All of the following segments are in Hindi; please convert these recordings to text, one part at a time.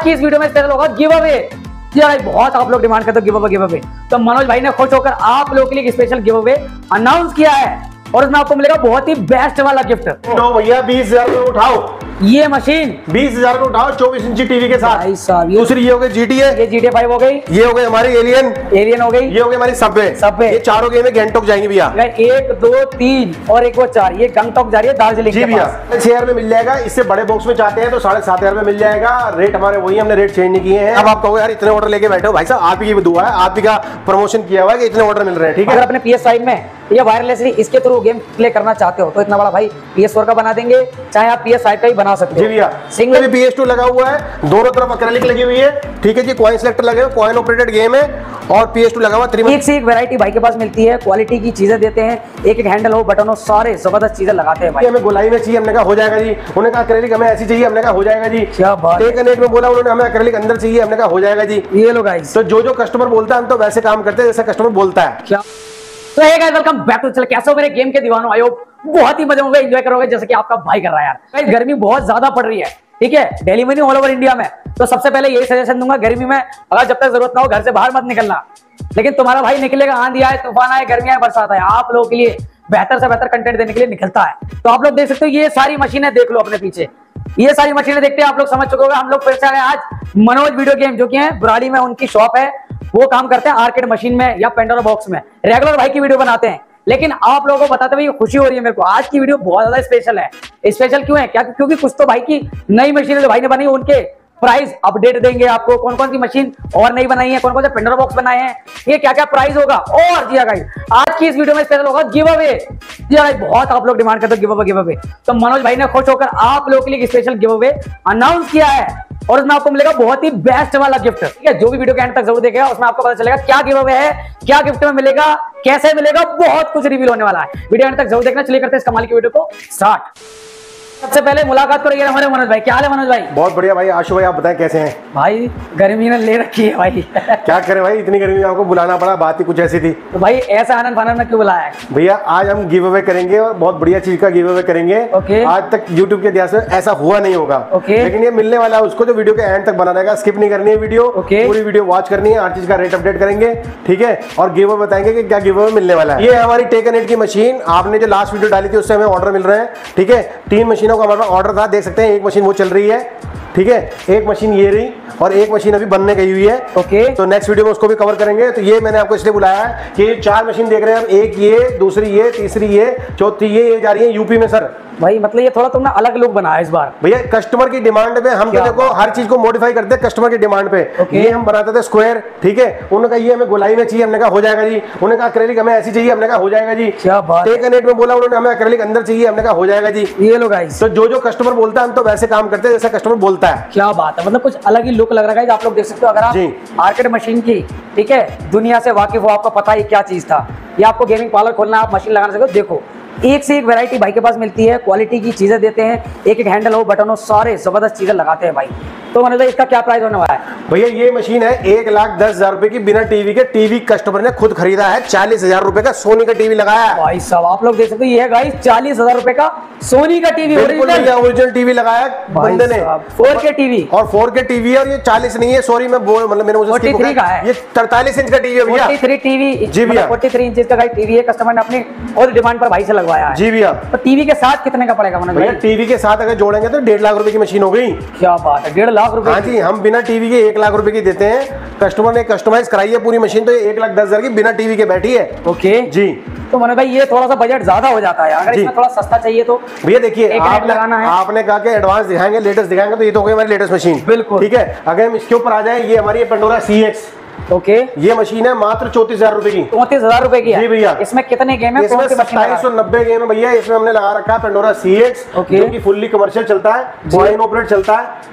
की इस वीडियो में स्पेशल होगा गिव अवे। यार बहुत आप लोग डिमांड करते हो गिव अवे, तो मनोज भाई ने खुश होकर आप लोगों के लिए स्पेशल गिव अवे अनाउंस किया है और उसमें आपको मिलेगा बहुत ही बेस्ट वाला गिफ्ट। तो भैया 20,000 में उठाओ ये मशीन, 20,000 में उठाओ 24 इंची टीवी के साथ। भाई साहब दूसरी ये हो गई GTA, ये GTA 5 हो गई, ये हो गई हमारी एलियन हो गई, ये हो गई हमारी सबवे। ये चारों गेम में गैंगटॉक जाएंगी भैया। 1 2 3 और एक वो 4, ये गंगटॉक जा रही है दार्जिलिंग जी भैया। 6,000 में मिल जाएगा। इससे बड़े बॉक्स में चाहते हैं तो 7,500 में मिल जाएगा। रेट हमारे वही, हमने रेट चेंज नहीं किए हैं। अब आप कहोगे यार इतने ऑर्डर लेके बैठे हो, भाई साहब आप ही की दुआ है, आप ही का प्रमोशन किया हुआ है कि इतने ऑर्डर मिल रहे हैं। ठीक है, अगर अपने PS5 में ये वायरलेसली इसके थ्रू गेम प्ले करना चाहते हो तो इतना बड़ा भाई PS4 का बना देंगे, चाहे आप PS5 का ही बना सकते हो। जी भैया, सिंगल PS2 लगा हुआ है, दोनों तरफ एक्रेलिक लगी हुई है। ठीक है जी, कॉइन सेलेक्टर लगे हुए, कॉइन ऑपरेटेड गेम है और PS2 लगा हुआ। एक से एक वैरायटी भाई के पास मिलती है, क्वालिटी की चीजें देते हैं, एक एक हैंडल हो, बटन हो, सारे जबरदस्त चीजें लगाते हैं भाई। हमें गोलाई में चाहिए, हमने कहा हो जाएगा जी। उन्होंने कहा एक्रेलिक हमें ऐसी चाहिए, हमने कहा हो जाएगा जी। क्या बात है। टेक नेट में बोला उन्होंने हमें एक्रेलिक अंदर चाहिए, हमने कहा हो जाएगा जी। ये लो गाइस, तो जो कस्टमर बोलता है हम तो वैसे काम करते हैं जैसे कस्टमर बोलता है। क्या तो hey guys, welcome back to channel. कैसे हो मेरे गेम के दीवानों, आयो बहुत ही मजे में एंजॉय करोगे जैसे कि आपका भाई कर रहा है यार। गाइस गर्मी बहुत ज्यादा पड़ रही है, ठीक है, दिल्ली में नहीं ऑल ओवर इंडिया में। तो सबसे पहले यही सजेशन दूंगा, गर्मी में अगर जब तक जरूरत ना हो घर से बाहर मत निकलना। लेकिन तुम्हारा भाई निकलेगा, आंधी आए, तूफान आए, गर्मी आए, बरसात आए, आप लोगों के लिए बेहतर से बेहतर कंटेंट देने के लिए निकलता है। तो आप लोग देख सकते हो, ये सारी मशीनें देख लो अपने पीछे, ये सारी मशीनें देखते हैं आप लोग समझ चुके होंगे। हम लोग फिर से आ गए आज मनोज वीडियो गेम, जो कि है बुराड़ी में उनकी शॉप है। वो काम करते हैं आर्केड मशीन में या पेंडोरा बॉक्स में। रेगुलर भाई की वीडियो बनाते हैं, लेकिन आप लोगों को बताते हुए खुशी हो रही है मेरे को, आज की वीडियो बहुत ज्यादा स्पेशल है। स्पेशल क्यों है, क्या क्योंकि कुछ तो भाई की नई मशीन जो भाई ने बनाई, उनके प्राइस अपडेट देंगे आपको। कौन कौन सी मशीन और नहीं बनाई है, कौन कौन से पेंडोरा बॉक्स बनाए हैं, ये क्या क्या प्राइस होगा। और जी गाइस, आज की इस वीडियो में स्पेशल होगा गिव अवे। जी गाइस, बहुत आप लोग डिमांड करते हो गिव अवे, तो मनोज भाई ने खुश होकर आप लोगों के लिए स्पेशल गिव अवे अनाउंस किया है और उसमें आपको मिलेगा बहुत ही बेस्ट वाला गिफ्ट। ठीक है, जो भी वीडियो के एंड तक जरूर देखेगा उसमें आपको पता चलेगा क्या गिव अवे है, क्या गिफ्ट में मिलेगा, कैसे मिलेगा, बहुत कुछ रिवील होने वाला है। वीडियो एंड तक जरूर देखना। चलिए करते हैं इस कमाल की वीडियो को स्टार्ट। सबसे पहले मुलाकात करो, ये हमारे मनोज भाई। क्या हाल है मनोज भाई? बहुत बढ़िया भाई। आशु भाई आप बताएं कैसे हैं? भाई गर्मी ने ले रखी है भाई। क्या करें भाई, इतनी गर्मी में आपको बुलाना पड़ा, बात ही कुछ ऐसी थी। तो भाई ऐसा आनंद फानंद में क्यों बुलाया है? भैया आज हम गिव अवे करेंगे और बहुत बढ़िया चीज का गिव अवे करेंगे। आज तक यूट्यूब के इतिहास में ऐसा हुआ नहीं होगा। लेकिन ये मिलने वाला है उसको जो वीडियो के एंड तक बना रहेगा, स्किप नहीं करनी है वीडियो, पूरी वीडियो वॉच करनी है, हर चीज का रेट अपडेट करेंगे। ठीक है, और गिव अवे बताएंगे कि क्या गिव अवे मिलने वाला है। ये हमारी टेक नेट की मशीन, आपने जो लास्ट वीडियो डाली थी उससे हमें ऑर्डर मिल रहे हैं। ठीक है, 3 मशीनों का हमारे पास ऑर्डर था, देख सकते हैं। एक मशीन वो चल रही है, ठीक है, एक मशीन ये रही और एक मशीन अभी बनने गई हुई है। तो नेक्स्ट वीडियो में उसको भी कवर करेंगे। तो ये मैंने आपको इसलिए बुलाया है कि ये 4 मशीन देख रहे हैं हम, एक ये, दूसरी ये, तीसरी ये, चौथी ये जा रही है यूपी में सर। भाई मतलब ये थोड़ा तुमने अलग लुक बनाया इस बार। भैया कस्टमर की डिमांड पे हम देखो हर चीज को मॉडिफाई करते हैं कस्टमर की डिमांड पे। ये हम बनाते थे स्क्वायर, ठीक है, उन्होंने कहा ये हमें गोलाई में चाहिए, हमने कहा हो जाएगा जी। उन्होंने कहा एक्रेलिक हमें ऐसी चाहिए, हमने कहा हो जाएगा जी। क्या बात है। टेक नेट में बोला उन्होंने हमें एक्रेलिक अंदर चाहिए, हमने कहा हो जाएगा जी। ये लो गाइस, तो जो कस्टमर बोलता है हम तो वैसे काम करते हैं जैसा कस्टमर बोलता है। क्या बात है, मतलब कुछ अलग ही लुक लग रहा है। आप लोग देख सकते हो, अगर आप आर्केड मशीन की, ठीक है, दुनिया से वाकिफ हो, आपको पता ही क्या चीज था। ये आपको गेमिंग पार्लर खोलना, आप मशीन लगाना सकते हो। देखो एक से एक वैरायटी भाई के पास मिलती है, क्वालिटी की चीजें देते हैं, एक एक हैंडल हो, बटन हो, सारे जबरदस्त चीजें लगाते हैं भाई। तो मतलब इसका क्या प्राइस होने वाला है? भैया ये मशीन है 1,10,000 रुपए की, बिना टीवी के। टीवी कस्टमर ने खुद खरीदा है, 40,000 रुपए का सोनी का टीवी लगाया है। भाई साहब आप लोग देख सकते हो, ये है गाइस 40,000 रुपए का सोनी का टीवी, ओरिजिनल टीवी लगाया बंदे ने, 4K टीवी। और 4K टीवी, और ये 40 नहीं है, सॉरी मैं मतलब मैंने 43 का है, ये 43 इंच का टीवी है भैया। 43 टीवी जी भैया, 43 इंच का टीवी है, कस्टमर ने अपनी और डिमांड पर भाई से लगवाया है। जी भैया। तो टीवी के साथ कितने का पड़ेगा मनोज भाई? टीवी के साथ अगर जोड़ेंगे तो 1.5 लाख रुपए की मशीन हो गई। क्या बात है, 1.5 लाख रुपए? हाँ जी, हम बिना टीवी के 1 लाख रुपए की देते हैं। कस्टमर ने कस्टमाइज कराई है पूरी मशीन, तो ये 1,10,000 की बिना टीवी के बैठी है। ओके जी। तो मनोज भाई ये थोड़ा सा बजट ज्यादा हो जाता है, अगर इसमें थोड़ा सस्ता चाहिए तो? भैया देखिए आपने कहा कि एडवांस दिखाएंगे, लेटेस्ट दिखाएंगे, तो ये तो हो गई हमारी लेटेस्ट मशीन। बिल्कुल, ठीक है। अगर हम इसके ऊपर आ जाए, ये हमारी पेंडोरा CX। ओके, ये मशीन है मात्र 34,000 रुपए की। 34,000 रुपए की? जी भैया। इसमें कितने गेम है? इसमें 2790 गेम है भैया। इसमें हमने लगा रखा है पेंडोरा CX, जो कि फुल्ली कमर्शियल चलता है, कॉइन ऑपरेट चलता है।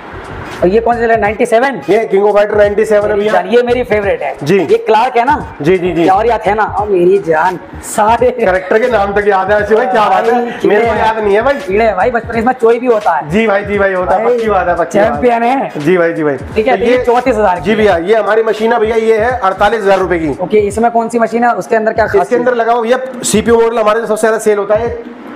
और ये कौन सा है? 97? ये किंग ऑफ फाइटर 97 है भैया। ये मेरी फेवरेट है जी। ये क्लार्क है ना? जी जी जी। और याद है ना, और मेरी जान, सारे कैरेक्टर के नाम तक याद है ऐसे भाई, क्या बात है, मेरे को याद नहीं है भाई। कीड़े भाई, बचपन इसमें चोई भी होता है। जी भाई, जी भाई होता है, पक्की बात है, पक्की चैंपियन है। जी भाई, जी भाई। ठीक है, ये 34,000। जी भैया, ये हमारी मशीन है भैया, ये है 48,000 रुपए की। ओके, इसमें कौन सी मशीन है, उसके अंदर क्या? इसके अंदर लगा हुआ भैया CPU मॉडल, हमारे सबसे ज्यादा सेल होता है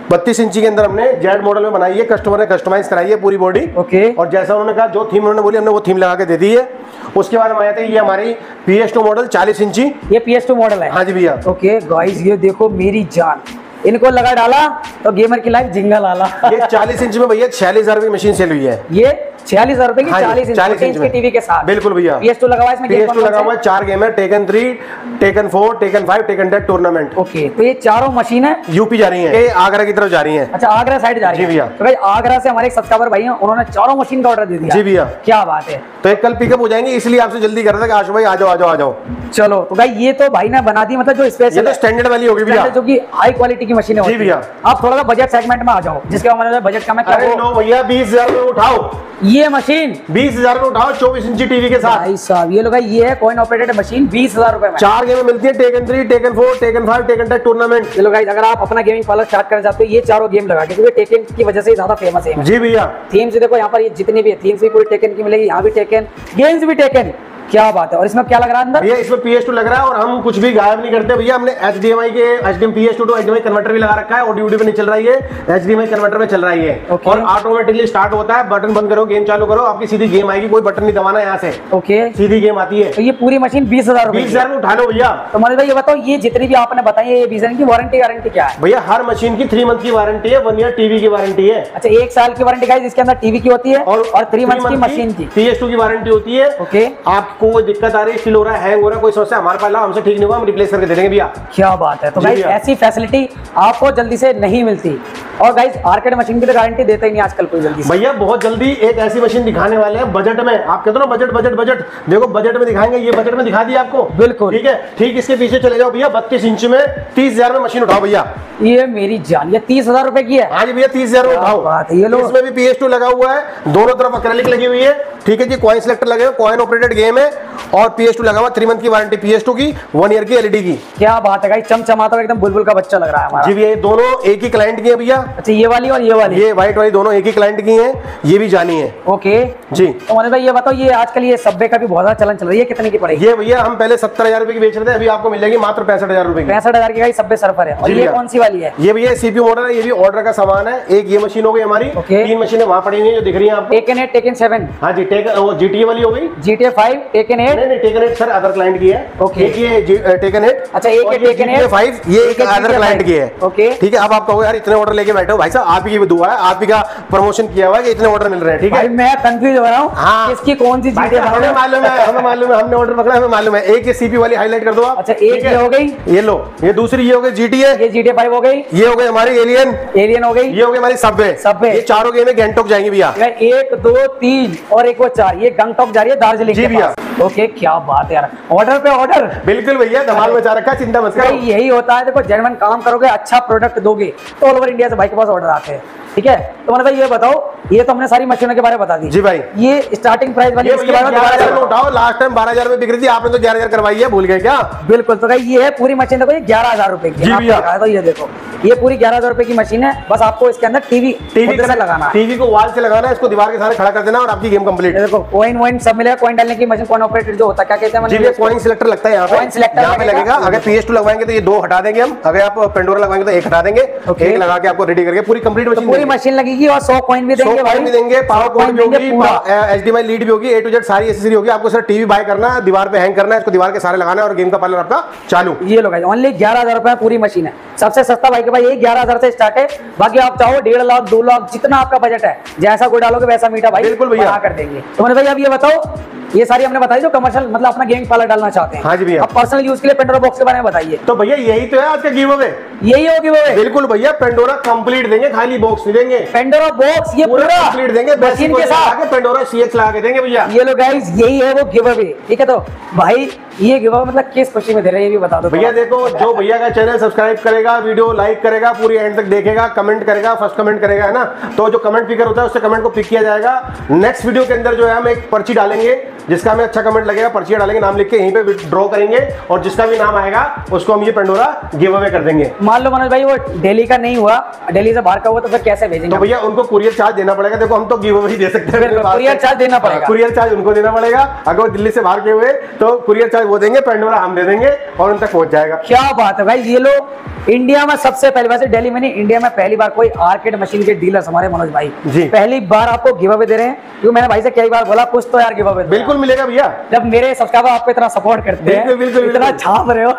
32 इंची के अंदर हमने जेड मॉडल में बनाई है, कस्टमर ने कस्टमाइज कराई है पूरी बॉडी। ओके। और जैसा उन्होंने कहा, जो थीम उन्होंने बोली हमने वो थीम लगा के दे दी है। उसके बाद हम आए थे, ये हमारी PS2 मॉडल 40 इंची। ये PS2 मॉडल है? हाँ जी भैया। ओके गाइस, ये देखो मेरी जान, इनको लगा डाला तो गेमर की लाइफ जिंगल आला। ये 40 इंच में भैया 46,000 की मशीन सेल हुई है। ये 46,000 रुपए की 40 इंच में टीवी के साथ। बिल्कुल भैया। PS2 लगा हुआ है इसमें? PS2 लगा हुआ है, 4 गेम है, Tekken 3, Tekken 4, Tekken 5, Tekken 10 tournament. Okay, तो ये चारों मशीन है यूपी जा रही है, ये आगरा की तरफ जा रही है। अच्छा, आगरा साइड जा रही है। जी भैया। तो भाई आगरा से हमारे एक सब्सक्राइबर भाई हैं, उन्होंने चारों मशीन का ऑर्डर दे दिया। जी भैया। क्या बात है। तो एक कल पिकअप हो जाएंगे, इसलिए आपसे जल्दी कर रहा था कि आशु भाई आ जाओ आ जाओ आ जाओ। चलो तो भाई ये तो भाई ने बना दी, मतलब जो स्पेशल, ये तो स्टैंडर्ड वाली होगी भैया, जो कि हाई क्वालिटी की मशीन है। जी भैया। आप थोड़ा सा बजट सेगमेंट में आ जाओ, जिसके मतलब बजट कम है। अरे नो भैया, 20,000 में उठाओ ये मशीन, 20,000 में उठाओ, 24 इंची टीवी के साथ। भाई साहब ये लोग, ये है कॉइन ऑपरेटेड मशीन, 20,000 रुपए में 4 गेम मिलती है, Tekken 3, Tekken 4, Tekken 5, Tekken 10 tournament. चलो गाइस, अगर आप अपना गेमिंग पार्लर स्टार्ट करना चाहते हो, ये चारों गेम लगा के, क्योंकि टेकन की वजह से ज्यादा फेमस है। जी भैया। थीम से देखो यहाँ पर, ये जितनी भी थीम्स भी पूरी टेकन की मिलेगी, यहाँ भी टेकन, गेम्स भी टेकन। क्या बात है। और इसमें क्या लग रहा है अंदर? भैया इसमें PS2 लग रहा है, और हम कुछ भी गायब नहीं करते भैया। हमने HDMI के PS2 to HDMI कन्वर्टर भी लगा रखा है, ऑडियो वीडियो पे नहीं चल रहा है, ये HDMI कन्वर्टर में चल रहा है ये। और ऑटोमेटिकली स्टार्ट होता है, बटन बंद करो, गेम चालू करो, आपकी सीधी गेम आएगी, कोई बटन नहीं दबाना यहाँ से। ओके, सीधी गेम आती है। तो ये पूरी मशीन 20,000 में उठा लो भैया। तो मनोज भाई ये बताओ, ये जितनी भी आपने बताई है, ये 20 की वारंटी गारंटी क्या है? भैया हर मशीन की 3 मंथ की वारंटी है, 1 ईयर टीवी की वारंटी है। अच्छा, 1 साल की वारंटी गाइस इसके अंदर टीवी की होती है, और 3 मंथ की मशीन की PS2 की वारंटी होती है। ओके। आपको कोई दिक्कत आ रही है, फील हो रहा है, हैंग हो रहा है, कोई समस्या, हमारे पास हमसे ठीक नहीं हुआ, हम रिप्लेस करके दे देंगे भैया। क्या बात है। तो गाइस ऐसी फैसिलिटी आपको जल्दी से नहीं मिलती। और गाइस आर्केड मशीन की तो गारंटी देते ही नहीं आजकल कोई जल्दी से। भैया बहुत जल्दी एक ऐसी मशीन दिखाने वाले हैं बजट में। आप कहते हो ना बजट बजट बजट, देखो बजट में दिखाएंगे, ये बजट में दिखा दिया आपको। बिल्कुल ठीक है। ठीक इसके पीछे चले जाओ भैया, 32 इंच में 30,000 में मशीन उठाओ भैया। ये मेरी जान, ये 30,000 रुपए की है? हाँ जी भैया, 30,000 में उठाओ। ये लो, इसमें भी PS2 लगा हुआ है, दोनों तरफ एक्रेलिक लगी हुई है। ठीक है जी, कॉइन सिलेक्टर लगे हुए, कॉइन ऑपरेटेड गेम है, और PS2 लगा हुआ, 3 मंथ की वारंटी PS2 की, 1 ईयर की LED की। क्या बात है गाइस, चमचमाता हुआ एकदम बुलबुल का बच्चा लग रहा है हमारा। जी भैया, दोनों एक ही क्लाइंट की है भैया। अच्छा, ये वाली और ये वाली, ये व्हाइट वाली दोनों एक ही क्लाइंट की हैं, ये भी जानी है। ओके जी। तो मनोज भाई ये बताओ, ये आजकल ये सब्वे का भी बहुत ज्यादा चलन चल रही है, कितने की पड़ेगी? ये भैया हम पहले 70,000 रुपए की बेच रहे थे, अभी आपको मिलेगी मात्र 65,000 रुपए की। 65,000 की गाइस सब्वे सर्फर है। और ये कौन सी वाली है? ये भैया CPU मॉडल है, ये भी ऑर्डर का सामान है। एक ये मशीन हो गई हमारी, 3 मशीनें वहां पड़ी हुई है जो दिख रही है आपको। Tekken 8, Tekken 7। हाँ जी, GTA वाली हो गई, GTA 5, टेकन 8। नहीं टेकन 8 सर अदर क्लाइंट की है। ओके। एक ये टेकन 8। अच्छा, एक ये टेकन 8, 5 ये एक अदर क्लाइंट की है। ओके ठीक है। अब आप कहोगे यार इतने ऑर्डर लेके बैठे हो, भाई साहब आप ही की दुआ है, आप ही का प्रमोशन किया हुआ है कि इतने ऑर्डर मिल रहे हैं। ठीक है, मैं कंफ्यूज हो रहा हूँ। हाँ। किसकी कौन सी GTA? हमें मालूम है, हमें मालूम है, हमने ऑर्डर पकड़ा, हमें मालूम है। एक ये CPU वाली हाईलाइट कर दो आप। अच्छा, एक ये हो गई, ये लो, ये दूसरी ये हो गई GTA, ये GTA 5 हो गई, ये हो गई हमारी एलियन हो गई, ये हो गई हमारी सबवे। ये चारों गेम गैंगटॉक जाएंगी भैया। 1 2 3 और एक वो 4, ये गंगटॉक जा रही है दार्जिलिंग। जी भैया। ओके, क्या बात है यार, ऑर्डर पे ऑर्डर। बिल्कुल भैया, धमाल मचा रखा है, चिंता मत करो। यही होता है, देखो जेन्युइन काम करोगे, अच्छा प्रोडक्ट दोगे तो ऑल ओवर इंडिया से भाई के पास ऑर्डर आते हैं। ठीक है। तो मैंने भाई ये बताओ, ये तो हमने सारी मशीनों के बारे में बता दी। जी भाई। ये स्टार्टिंग प्राइस वाली, इसके बारे में 11,000 में उठाओ। लास्ट टाइम 12,000 में बिक रही थी, आपने तो 11,000 करवाई है, भूल गए क्या? बिल्कुल। तो भाई ये है पूरी मशीन, देखो ये 11,000 रुपए की। जी भैया। तो ये देखो, ये पूरी 11,000 रुपए की मशीन है। बस आपको इसके अंदर टीवी लगाना है, टीवी को वॉल से लगाना है, इसको दीवार के साथ खड़ा कर देना और आपकी गेम कंप्लीट। देखो कॉइन वॉइन सब मिलेगा, कॉइन डालने की मशीन, कॉइन ऑपरेटेड जो होता है, क्या कहते हैं? कॉइन सिलेक्टर लगता है यहाँ पे लगेगा। अगर PS2 लगवाएंगे तो ये 2 हटा देंगे हम, अगर आप पेंडोरा लगवाएंगे तो 1 हटा देंगे। एक लगा के आपको रेडी करके पूरी कंप्लीट मशीन, पूरी मशीन लगेगी, और 100 कॉइन भी देंगे, पावर कॉइन भी होगी, HDMI लीड भी होगी, A to Z सारी एसेसरी होगी। आपको सर टीवी बाय करना है, दीवार पे हैंग करना है, इसको दीवार के सारे लगाना है और गेम का पार्लर आपका चालू। ये लोग ओनली 11,000 रुपए पूरी मशीन है। सबसे सस्ता भाई के भाई, ये 11,000 से स्टार्ट है। बाकी आप चाहो 1.5 लाख 2 लाख, जितना आपका बजट है, जैसा कोई डालोगे वैसा मीठा भाई बिल्कुल भैया कर देंगे। तो मैंने भाई अब ये बताओ, ये सारी हमने बताई जो कमर्शियल मतलब अपना गेम पार्लर डालना चाहते हैं। हाँ जी भैया। अब पर्सनल यूज के लिए पेंडोरा बॉक्स के बारे में बताइए। तो भैया यही तो है आज का गिव अवे, यही हो गिव अवे। बिल्कुल भैया, पेंडोरा कंप्लीट देंगे, खाली बॉक्स नहीं देंगे। पेंडोरा बॉक्स ये पूरा कंप्लीट देंगे, मशीन के साथ पेंडोरा CX लगा के देंगे भैया। ये लो गाइस, यही है वो गिव अवे। ठीक है। तो भाई ये गिव अवे मतलब किस खुशी में दे रहे हैं, ये भी बता दो भैया। देखो, जो भैया का चैनल सब्सक्राइब करेगा, वीडियो लाइक करेगा, पूरी एंड तक देखेगा, कमेंट करेगा, फर्स्ट कमेंट करेगा, है ना, तो जो कमेंट पिकर होता है उससे कमेंट को पिक किया जाएगा। नेक्स्ट वीडियो के अंदर जो है हम एक पर्ची डालेंगे, जिसका हमें अच्छा कमेंट लगेगा पर्ची डालेंगे, नाम लिख के यहीं पे ड्रॉ करेंगे और जिसका भी नाम आएगा उसको हम ये पेंडोरा गिव अवे कर देंगे। मान लो मनोज भाई वो दिल्ली का नहीं हुआ, दिल्ली से बाहर का हुआ, तो फिर कैसे भेजेंगे? तो भैया उनको कुरियर चार्ज देना पड़ेगा। देखो हम तो गिव अवे ही दे सकते हैं, कुरियर चार्ज देना पड़ेगा। कुरियर चार्ज उनको देना पड़ेगा। अगर वो दिल्ली से बाहर के हुए तो कुरियर चार्ज वो देंगे, पेंडोरा हम दे देंगे और उन तक पहुंच जाएगा। क्या बात है भाई। ये लो इंडिया में सबसे पहले, वैसे दिल्ली में नहीं, इंडिया में पहली बार कोई आर्केड मशीन के डीलर्स हमारे मनोज भाई जी पहली बार आपको गिव अवे दे रहे हैं। क्योंकि मैंने भाई से कई बार बोला कुछ तो यार गिव अवे बिल्कुल मिलेगा भैया। जब मेरे सब्सक्राइबर आपको इतना सपोर्ट करते हैं, बिल्कुल इतना छाप रहे हो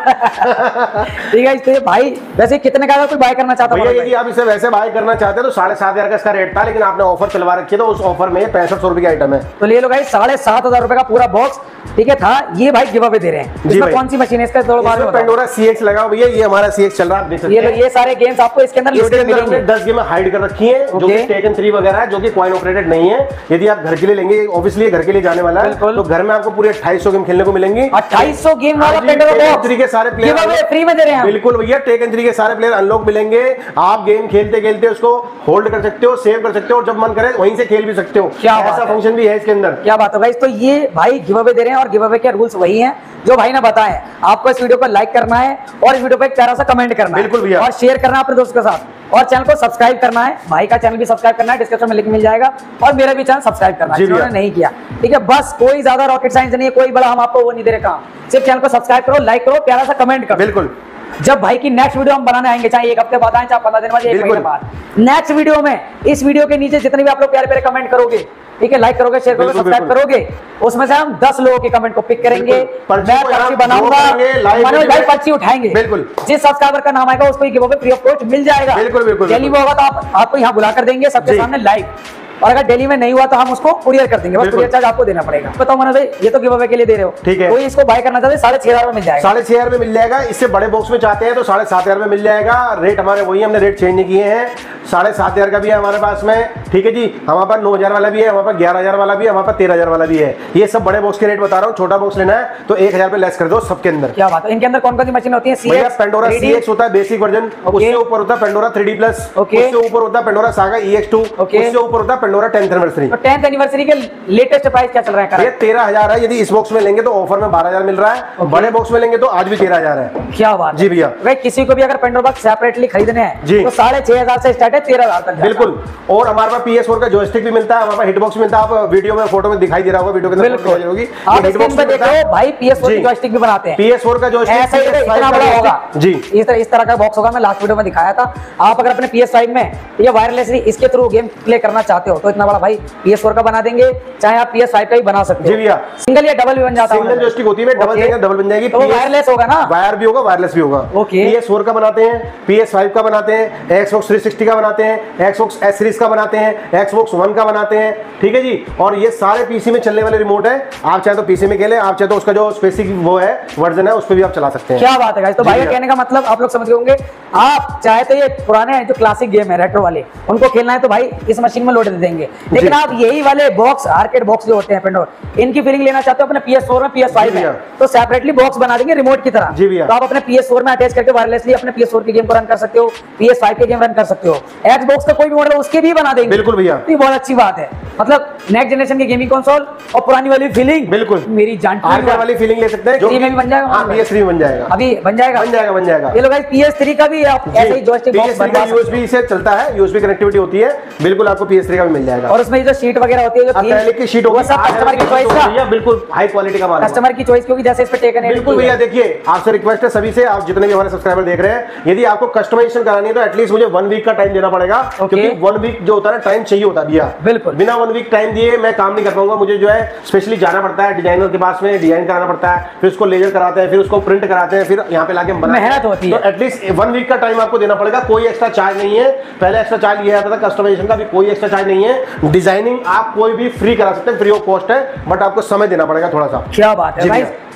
ठीक है। इसलिए भाई वैसे कितने का कोई बाय करना चाहता है? यदि आप इसे वैसे बाय करना चाहते हैं तो 7,500 का इसका रेट था, लेकिन आपने ऑफर चलवा रखी है तो उस ऑफर में 6500 रुपए की आइटम है। तो ले लो भाई 7,500 रुपए का पूरा बॉक्स, ठीक है था। ये भाई गिव अवे दे रहे हैं। इसमें कौन सी मशीन है इसका थोड़ा बात बताओ। पेंडोरा CX लगा भैया, ये हमारा CX चल रहा है, आप देख सकते हैं। ये सारे गेम्स आपको इसके अंदर लोडेड मिलेंगे। 10 गेम हाइड कर रखी है जो कि टेकन 3 वगैरह है, जो कि कॉइन ऑपरेटेड नहीं है। यदि आप घर के लिए लेंगे, ऑब्वियसली घर के लिए जाने वाला है, तो घर में आपको पूरे 2800 गेम खेलने को मिलेंगी। 2800 गेम वाला पेंडोरा बॉक्स के सारे प्लेयर फ्री में दे रहे हैं। बिल्कुल भैया, टेकन 3 के सारे प्लेयर अनलॉक मिलेंगे। आप गेम खेलते खेलते उसको होल्ड कर सकते हो, सेव कर सकते हो और जब मन करे वहीं से खेल भी सकते हो। क्या ऐसा फंक्शन भी है इसके अंदर। क्या बात है भाई। तो ये भाई गिव अवे दे रहे हैं और गिव अवे के रूल्स वही हैं जो भाई ने बताए। आपको इस वीडियो को लाइक करना है और इस वीडियो पे एक प्यारा सा कमेंट करना है, बिल्कुल भैया, और शेयर करना है अपने दोस्तों के साथ, और चैनल को सब्सक्राइब करना है। भाई का चैनल भी सब्सक्राइब करना है, डिस्क्रिप्शन में लिंक मिल जाएगा, और मेरा भी चैनल सब्सक्राइब करना है जिन्होंने नहीं किया, ठीक है। बस कोई ज्यादा रॉकेट साइंस नहीं है, कोई बड़ा हम आपको वो नहीं दे रहे काम। सिर्फ चैनल को सब्सक्राइब करो, लाइक करो, प्यारा सा कमेंट करो। बिल्कुल। जब भाई की नेक्स्ट वीडियो हम बनाने आएंगे, चाहे 1 हफ्ते बाद आए, चाहे 15 दिन बाद, 1 महीने बाद, नेक्स्ट वीडियो में इस वीडियो के नीचे जितने भी आप लोग प्यारे प्यारे कमेंट करोगे, ठीक है, लाइक करोगे, शेयर करोगे, सब्सक्राइब करोगे, उसमें से हम 10 लोगों के कमेंट को पिक करेंगे। मैं पर्ची बनाऊंगा, मनोज भाई पर्ची उठाएंगे। बिल्कुल। जिस सब्सक्राइबर का नाम आएगा उसको giveaway free of cost मिल जाएगा। बिल्कुल बिल्कुल। दिल्ली में होगा तो आपको यहाँ बुला कर देंगे सबके सामने लाइव, और अगर दिल्ली में नहीं हुआ तो हम उसको कुरियर कर देंगे। बस कुरियर चार्ज आपको देना पड़ेगा। बताओ मनोज भाई, ये तो गिव अवे के लिए दे रहे हो, ठीक है। कोई इसको बाय करना चाहते 6,500 में मिल जाएगा। 6,500 में मिल जाएगा। इससे बड़े बॉक्स में चाहते हैं तो 7,500 में मिल जाएगा। रेट हमारे वही, हमने रेट चेंज नहीं किए हैं। 7,500 का भी है हमारे पास में, ठीक है जी। हमारे पास 9,000 वाला भी है, हमारे पास 11,000 वाला भी है, हमारे पास 13,000 वाला भी है। ये सब बड़े बॉक्स के रेट बता रहा हूँ। छोटा बॉक्स लेना है तो 1,000 पे लेस कर दो सबके अंदर। क्या बात है। इनके अंदर कौन कौन सी मशीन होती है? पेंडोरा CX होता है बेसिक वर्जन, उससे ऊपर होता है पेंडोरा 3D+, उससे ऊपर होता है पेंडोरा सागा EX2, उससे ऊपर होता है पेंडोरा 10th एनिवर्सरी। तो 10th एनिवर्सरी के लेटेस्ट प्राइस क्या चल रहा है? ये 13,000 है। यदि इस बॉक्स में लेंगे तो ऑफर में 12,000 मिल रहा है। बड़े बॉक्स में लेंगे तो आज भी 13,000 है। क्या बात जी भैया। भाई किसी को भी अगर पेंडोरा बॉक्स सेपरेटली खरीदने हैं तो 6,500 से स्टार्ट है, 13,000 तक। बिल्कुल। और हमारे पास PS4 का जॉयस्टिक भी मिलता है, हमारे पास हिटबॉक्स मिलता है। आप वीडियो में फोटो में दिखाई दे रहा होगा, वीडियो के अंदर फोटो होगी, आप स्क्रीन पे देख रहे हो भाई। PS4 की जॉयस्टिक भी बनाते हैं। PS4 का जॉयस्टिक इतना बड़ा होगा जी, इस तरह का बॉक्स होगा। मैं लास्ट वीडियो में दिखाया था। आप अगर अपने PS5 में ये वायरलेसली इसके थ्रू गेम प्ले करना चाहते हो तो इतना बड़ा भाई PS4 का बना देंगे, चाहे आप PS5 का ही बना सकते हो। जी भैया। सिंगल या डबल भी बन जाता है। सिंगल जॉयस्टिक होती है, डबल देंगे डबल बन जाएगी। तो वायरलेस होगा ना, वायर भी होगा, वायरलेस भी होगा। PS4 का बनाते हैं, PS5 का बनाते हैं, Xbox 360 का बनाते हैं, Xbox S सीरीज का बनाते हैं, Xbox One का बनाते हैं, ठीक है जी। और ये सारे पीसी में चलने वाले रिमोट है। आप चाहे तो पीसी में खेलें, आप चाहे तो उसका जो स्पेसिफिक वो है वर्जन है उस पर भी आप चला सकते हैं। क्या बात है गाइस। तो भाई कहने का मतलब आप लोग समझ गए होंगे। आप चाहे तो ये पुराने जो क्लासिक गेम है रेट्रो वाले उनको खेलना है तो भाई इस मशीन में लोड दे देंगे। लेकिन आप यही वाले बॉक्स आर्केड बॉक्स जो होते हैं पेंडोरा, इनकी फीलिंग लेना चाहते हो अपने PS4 में, PS5 में, तो सेपरेटली बॉक्स बना देंगे रिमोट की तरह। जी भैया। तो आप अपने PS4 में अटैच करके वायरलेसली अपने PS4 के गेम को रन कर सकते हो, PS5 के गेम रन कर सकते हो। Xbox का कोई भी मॉडल उसके भी बना देंगे। बिल्कुल भैया। ये बहुत अच्छी बात है। मतलब नेक्स्ट जनरेशन की गेमिंग कंसोल और पुरानी वाली फीलिंग, बिल्कुल मेरी जान वाली फीलिंग ले सकते हैं। जो में भी बन जाएगा। हाँ, PS3 में बन जाएगा। अभी बन जाएगा, बन जाएगा, बन जाएगा। ये लो गाइस PS3 का भी आप ऐसे ही जॉयस्टिक बॉक्स बनवा सकते हो। USB से चलता है, USB कनेक्टिविटी होती है। बिल्कुल आपको PS3 का भी मिल जाएगा। और उसमें जो शीट वगैरह होती है, जो पहले की शीट होगी, सब कस्टमर की चॉइस का, बिल्कुल हाई क्वालिटी का माल, कस्टमर की चॉइस, क्योंकि जैसे इस पे टेकन है। बिल्कुल भैया। देखिए आपसे रिक्वेस्ट है सभी से, आप जितने भी हमारे सब्सक्राइबर देख रहे हैं, यदि आपको कस्टमाइजेशन करानी है तो एटलीस्ट मुझे 1 वीक का टाइम देना पड़ेगा, क्योंकि 1 वीक जो होता है ना टाइम चाहिए होता है भैया। बिल्कुल। बिना 1 वीक टाइम दिए मैं काम नहीं कर पाऊंगा। मुझे जो है स्पेशली जाना पड़ता है डिजाइनर के पास में, डिजाइन कराना पड़ता है, फिर उसको लेजर कराते हैं, फिर उसको प्रिंट कराते हैं, फिर यहाँ पे लाके मेहनत होती है। तो एटलीस्ट 1 वीक का टाइम आपको देना पड़ेगा। कोई एक्स्ट्रा चार्ज नहीं है। पहले एक्स्ट्रा चार्ज लिया जाता था कस्टमाइजेशन का, भी कोई एक्स्ट्रा चार्ज नहीं है। डिजाइनिंग आप कोई भी फ्री करा सकते हैं, फ्री ऑफ कॉस्ट है, बट आपको समय देना पड़ेगा थोड़ा सा। क्या बात है भाई।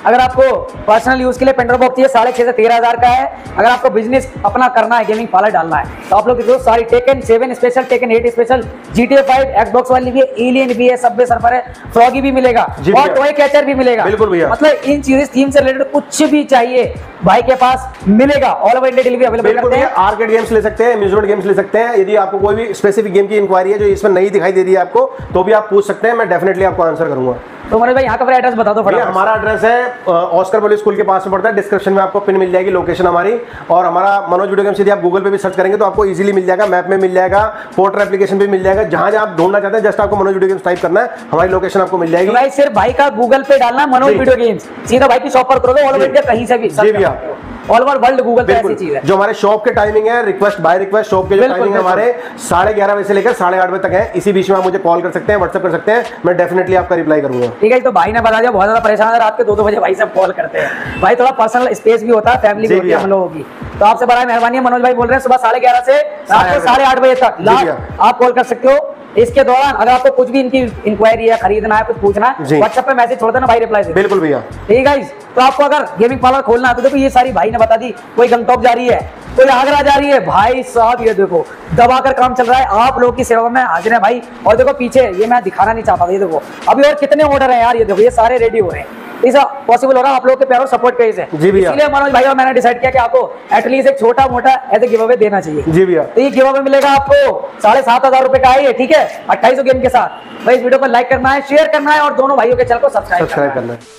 अगर आपको पर्सनल यूज के लिए पेंड्राइव बॉक्स चाहिए 6,500 से 13,000 का है। अगर आपको बिजनेस अपना करना है, गेमिंग पार्लर डालना है, तो आप लोग देखो सारी Tekken 7 special, Tekken 8 special, GTA 5, Xbox वाली भी है, एलियन भी है, सबवे सर्फर है, फ्रॉगी भी मिलेगा और टॉय कैचर भी मिलेगा। बिल्कुल भैया, मतलब इन चीजें थीम से रिलेटेड कुछ भी चाहिए भाई के पास मिलेगा। All over India delivery available करते हैं। आर्केड गेम्स ले सकते हैं, अम्यूजमेंट गेम्स ले सकते हैं। यदि आपको कोई भी स्पेसिफिक गेम की इंक्वायरी है जो इसमें नहीं दिखाई दे रही है आपको, तो भी आप पूछ सकते हैं, मैं डेफिनेटली आपको आंसर करूंगा। तो मनोज भाई यहाँ का एड्रेस बता दो फटाफट। हमारा एड्रेस है ऑस्कर पब्लिक स्कूल के पास में पड़ता है। डिस्क्रिप्शन में आपको पिन मिल जाएगी लोकेशन हमारी, और हमारा मनोज वीडियो गेम्स यदि आप गूगल पे भी सर्च करेंगे तो आपको इजीली मिल जाएगा, मैप में मिल जाएगा, पोर्टर एप्लीकेशन भी मिल जाएगा। जहां जहां आप ढूंढना चाहते हैं जस्ट आपको मनोज वीडियो गेम्स टाइप करना है, हमारी लोकेशन आपको मिल जाएगी। भाई सिर्फ भाई का गूगल पे डालना है मनोज वीडियो गेम्स, सीधा भाई की शॉप पर करोगे, ऑल ओवर इंडिया कहीं से भी। जी भैया, ऑल ओवर वर्ल्ड गूगल पे ऐसी चीज है। जो हमारे शॉप के टाइमिंग है, रिक्वेस्ट बाय रिक्वेस्ट शॉप के जो टाइमिंग हमारे 11:30 बजे से लेकर 8:30 बजे तक है। इसी बीच में आप मुझे कॉल कर सकते हैं, व्हाट्सएप कर सकते हैं, मैं डेफिनेटली आपका रिप्लाई करूंगा। ठीक है, तो भाई ने बता दिया, बहुत ज्यादा परेशान है, रात के 2-2 बजे भाई सब कॉल करते हैं। भाई थोड़ा पर्सनल स्पेस भी होता है, फैमिली भी होती है हम लोगों की, तो आपसे बड़ा मेहरबानी है। मनोज भाई बोल रहे हैं सुबह 11:30 से रात को 8:30 बजे तक लास्ट आप कॉल कर सकते हो। इसके दौरान अगर आपको कुछ भी इनकी इंक्वायरी है, खरीदना है, कुछ पूछना है, व्हाट्सएप पे मैसेज छोड़ देना, भाई रिप्लाई दे। बिल्कुल भैया। ठीक है गाइस, तो आपको अगर गेमिंग पार्लर खोलना है तो देखो ये सारी भाई ने बता दी। कोई गंगटोक जा रही है, कोई आगरा जा रही है, भाई साहब ये देखो दबाकर काम चल रहा है, आप लोगों की सेवा में हाजिर है भाई। और देखो पीछे ये मैं दिखाना नहीं चाहता था, ये देखो अभी और कितने ऑर्डर है यार, ये देखो ये सारे रेडी हो रहे हैं। ऐसा पॉसिबल हो रहा है आप लोगों के प्यारों सपोर्ट के से। जी भैया, इसलिए मनोज भाई और मैंने डिसाइड किया कि आपको एटलीस्ट एक छोटा मोटा ऐसे गिव अवे देना चाहिए। जी भैया, तो ये गिव अवे मिलेगा आपको 7,500 रुपए का है, ठीक है, 2800 गेम के साथ। भाई इस वीडियो को लाइक करना है, शेयर करना है और दोनों भाइयों के चैनल को सब्सक्राइब करना है।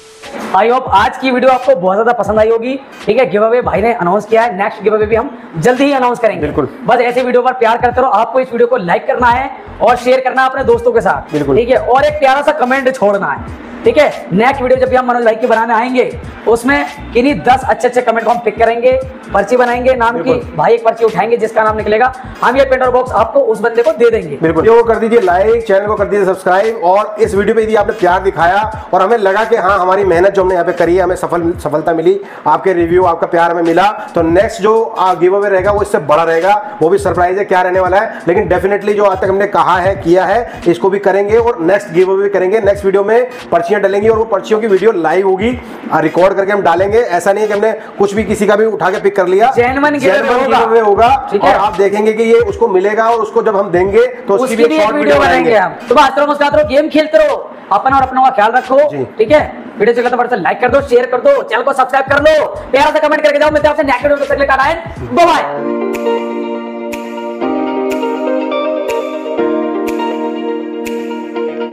आई होप आज की वीडियो आपको बहुत ज्यादा पसंद आई होगी। ठीक है, गिव अवे भाई ने अनाउंस किया है, नेक्स्ट गिव अवे भी हम जल्दी ही अनाउंस करेंगे। बिल्कुल, बस ऐसे वीडियो पर प्यार करते रहो। आपको इस वीडियो को लाइक करना है और शेयर करना है अपने दोस्तों के साथ, ठीक है, और एक प्यारा सा कमेंट छोड़ना है। ठीक है, नेक्स्ट वीडियो जब भी हम मनोज भाई की बनाने आएंगे उसमें किन्हीं 10 अच्छे कमेंट को हम पिक करेंगे, पर्ची बनाएंगे नाम की, भाई एक पर्ची उठाएंगे जिसका नाम निकलेगा, हम ये पेंडोरा बॉक्स आपको उस बंदे को दे देंगे। बिल्कुल, वीडियो को कर दीजिए लाइक, चैनल को कर दीजिए सब्सक्राइब, और इस वीडियो पे यदि आपने प्यार दिखाया और हमें लगा कि हाँ हमारी मेहनत जो हमने यहाँ पे करी है हमें सफलता मिली, आपके रिव्यू आपका प्यार हमें मिला, तो नेक्स्ट जो गिव अवे रहेगा वो इससे बड़ा रहेगा, वो भी सरप्राइज है क्या रहने वाला है। लेकिन डेफिनेटली जो आज तक हमने कहा है किया है इसको भी करेंगे और नेक्स्ट गिव अवे करेंगे। नेक्स्ट वीडियो में पर्चियां डलेंगी और वो पर्चियों की वीडियो लाइव होगी, रिकॉर्ड करके हम डालेंगे। ऐसा नहीं है कि हमने कुछ भी किसी का भी उठा के पिक कर लिया, जेन्युइन गिव अवे होगा और आप देखेंगे कि ये उसको मिलेगा और उसको जब हम देंगे तो उसकी भी शॉर्ट वीडियो बनाएंगे हम। तो बात करो, मुस्कुराते रहो, गेम खेलते रहो, अपन और अपनों का ख्याल रखो। ठीक है, वीडियो चला तो बड़ा लाइक कर दो, शेयर कर दो, चैनल को सब्सक्राइब कर लो, प्यार से कमेंट करके जाओ। मिलते हैं आपसे नेक्स्ट वीडियो में, तब तक के लिए बाय बाय।